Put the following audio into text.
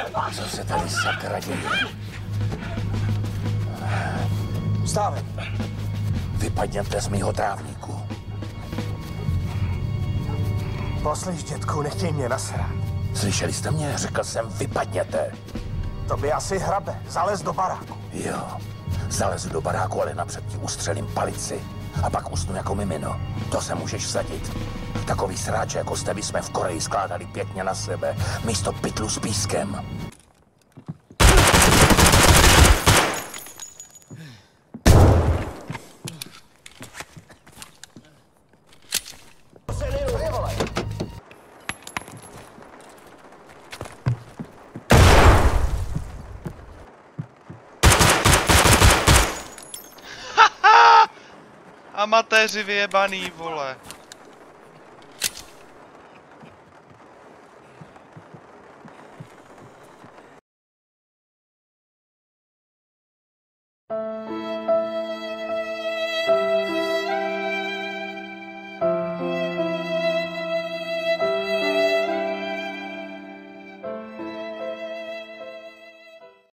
Co se tady sakra děje? Vstávej. Vypadněte z mýho trávníku. Poslyš, dětku, nechtěj mě nasrát. Slyšeli jste mě? Řekl jsem, vypadněte. To by asi hrabe. Zalez do baráku. Jo, zalezu do baráku, ale napřed ti ustřelím palici. A pak usnu jako mimino. To se můžeš vsadit. Takový sráče jako jste bychom v Koreji skládali pěkně na sebe, místo pytlu s pískem. Amatéři vyjebaný, vole.